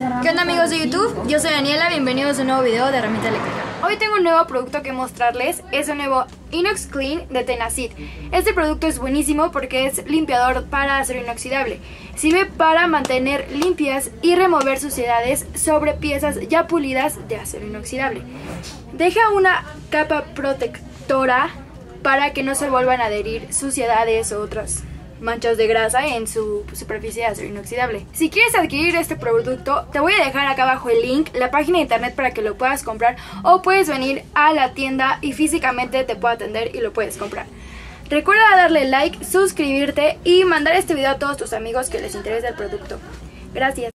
¿Qué onda amigos de YouTube? Yo soy Daniela, bienvenidos a un nuevo video de herramienta eléctrica. Hoy tengo un nuevo producto que mostrarles, es un nuevo Inox Clean de Tenacid. Este producto es buenísimo porque es limpiador para acero inoxidable. Sirve para mantener limpias y remover suciedades sobre piezas ya pulidas de acero inoxidable. Deja una capa protectora para que no se vuelvan a adherir suciedades o otras manchas de grasa en su superficie de acero inoxidable. Si quieres adquirir este producto, te voy a dejar acá abajo el link, la página de internet para que lo puedas comprar, o puedes venir a la tienda y físicamente te puedo atender y lo puedes comprar. Recuerda darle like, suscribirte y mandar este video a todos tus amigos que les interese el producto. Gracias.